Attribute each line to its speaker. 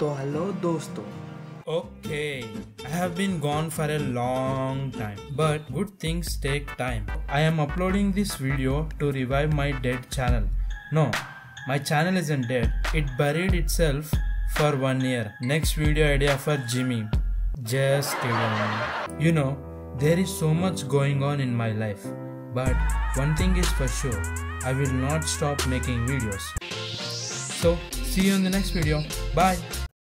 Speaker 1: तो हेलो दोस्तों.
Speaker 2: Okay, I have been gone for a long time, but good things take time. I am uploading this video to revive my dead channel. No, my channel isn't dead. It buried itself for 1 year. Next video idea for Jimmy. Just kidding. You know, there is so much going on in my life, but one thing is for sure, I will not stop making videos. So, see you in the next video. Bye.